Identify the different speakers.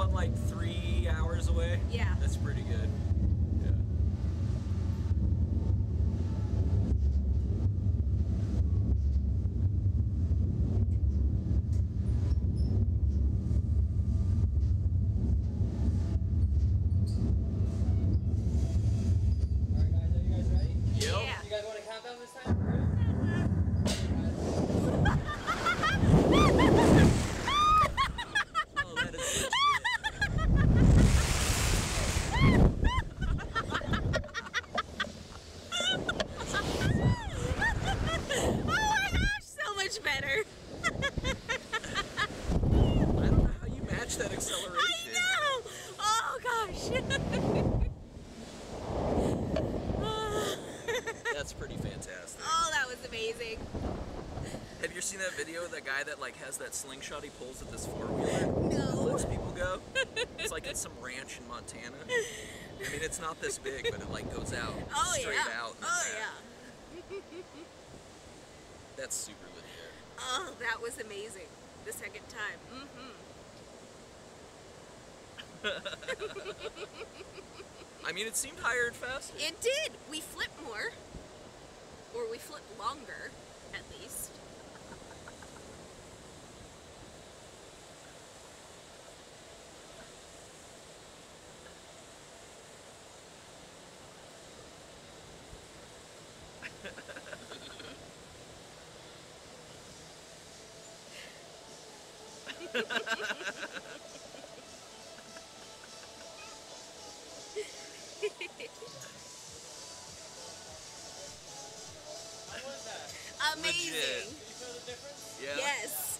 Speaker 1: what, like 3 hours away?
Speaker 2: Yeah.
Speaker 1: That's pretty good. Yeah.
Speaker 3: Alright guys, are you guys ready?
Speaker 1: Yep.
Speaker 2: Yeah.
Speaker 3: You guys want to count down this time? Ready?
Speaker 1: Oh, that is such
Speaker 2: Oh my gosh, so much better.
Speaker 1: I don't know how you match that acceleration.
Speaker 2: I know. Oh gosh.
Speaker 1: That's pretty fantastic.
Speaker 2: Oh, that was amazing.
Speaker 1: Have you seen that video of that guy that like has that slingshot he pulls at this four-wheeler? That
Speaker 2: No.
Speaker 1: lets people go? It's like at some ranch in Montana. I mean, it's not this big, but it like goes out
Speaker 2: Oh
Speaker 1: straight
Speaker 2: yeah.
Speaker 1: out. and
Speaker 2: Oh
Speaker 1: back.
Speaker 2: yeah.
Speaker 1: That's super legit.
Speaker 2: Oh, that was amazing. The second time.
Speaker 1: I mean, it seemed higher and faster.
Speaker 2: It did. We flipped more. Or we flipped longer, at least.
Speaker 3: How was that?
Speaker 2: Amazing.
Speaker 1: Legit.
Speaker 3: Can you feel the difference?
Speaker 1: Yeah.
Speaker 2: Yes.